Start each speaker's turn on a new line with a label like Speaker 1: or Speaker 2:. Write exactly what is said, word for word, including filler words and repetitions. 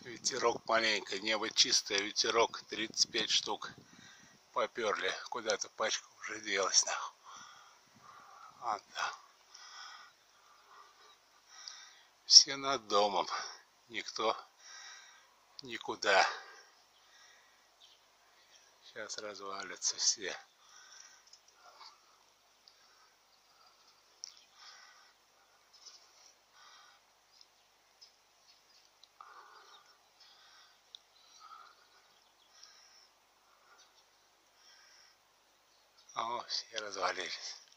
Speaker 1: Ветерок маленько, небо чистое, ветерок, тридцать пять штук поперли. Куда-то пачка уже делась, нахуй. Вот, да. Все над домом, никто никуда. Сейчас развалятся все. О, все развалились.